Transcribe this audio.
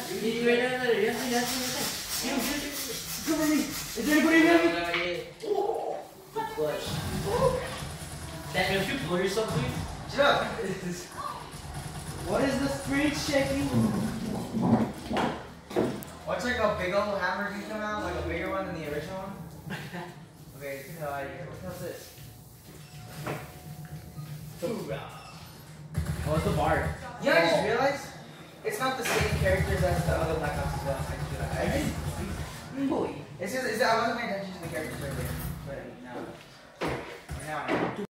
Cover me. Is there anybody here? Oh, good clutch. Daniel, if you blow yourself, please. Shut up. What is the screen shaking? What's like a big old hammer you come out, like a bigger one than the original one? Okay, get the hell out of here. What the hell's this? Oh, it's the bar. You know, I just realized it's not the same characters as the other Black Ops as well. It's just, I wasn't paying attention to the characters earlier, but now.